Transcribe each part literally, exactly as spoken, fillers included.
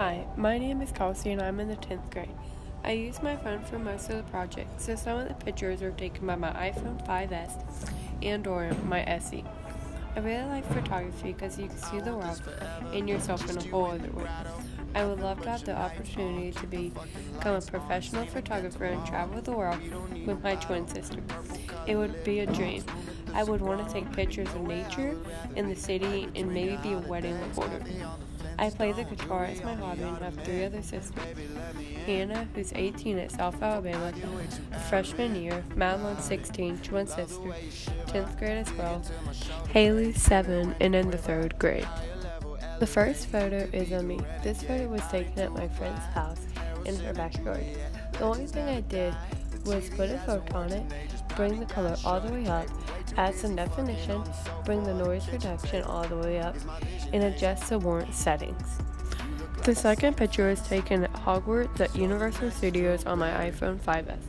Hi, my name is Kelsey and I'm in the tenth grade. I use my phone for most of the project, so some of the pictures are taken by my iPhone five S and or my S E. I really like photography because you can see the world and yourself in a whole other way. I would love to have the opportunity to be, become a professional photographer and travel the world with my twin sister. It would be a dream. I would want to take pictures of nature in the city and maybe be a wedding reporter. I play the guitar as my hobby and have three other sisters. Hannah, who's eighteen at South Alabama, freshman year. Madeline, sixteen, twin sister, tenth grade as well. Haley, seven, and in the third grade. The first photo is of me. This photo was taken at my friend's house in her backyard. The only thing I did was put a filter on it, bring the color all the way up, add some definition, bring the noise reduction all the way up, and adjust the warrant settings. The second picture was taken at Hogwarts at Universal Studios on my iPhone five S.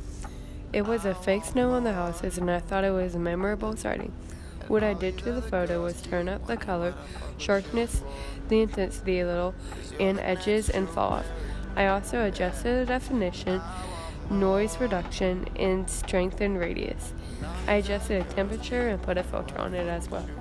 It was a fake snow on the houses and I thought it was a memorable sighting. What I did to the photo was turn up the color, sharpness, the intensity a little, and edges and fall off. I also adjusted the definition, noise reduction, and strength and radius. I adjusted the temperature and put a filter on it as well.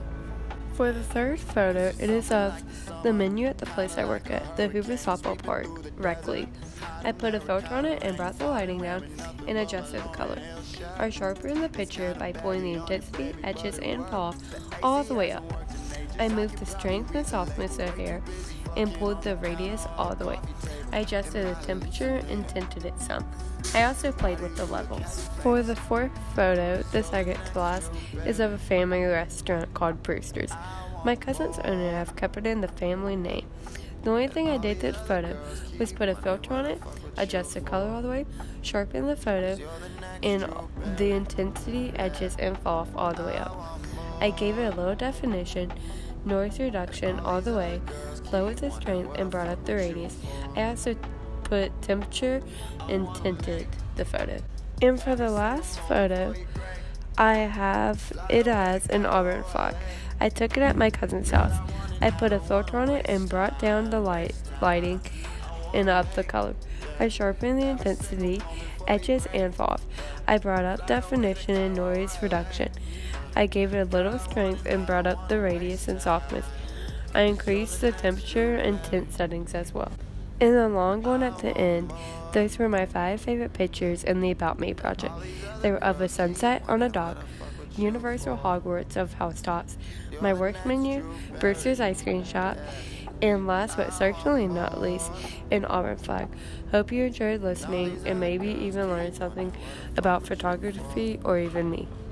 For the third photo, it is of the menu at the place I work at, the Hoover Softball Park Rec League. I put a filter on it and brought the lighting down and adjusted the color. I sharpened the picture by pulling the intensity, edges, and fall all the way up. I moved the strength and softness of hair and pulled the radius all the way. I adjusted the temperature and tinted it some. I also played with the levels. For the fourth photo, the second to last, is of a family restaurant called Brewster's. My cousins own it and have kept it in the family name. The only thing I did to the photo was put a filter on it, adjust the color all the way, sharpen the photo, and the intensity, edges, and fall off all the way up. I gave it a little definition, noise reduction all the way, lowered the strength, and brought up the radius. I also put temperature and tinted the photo. And for the last photo, I have it as an Auburn flag. I took it at my cousin's house. I put a filter on it and brought down the light lighting and up the color. I sharpened the intensity, edges, and fall off. I brought up definition and noise reduction. I gave it a little strength and brought up the radius and softness. I increased the temperature and tint settings as well. In the long one at the end, those were my five favorite pictures in the About Me project. They were of a sunset on a dock, Universal Hogwarts of housetops, my work menu, Brewster's ice cream shop, and last but certainly not least, an Auburn flag. Hope you enjoyed listening and maybe even learned something about photography or even me.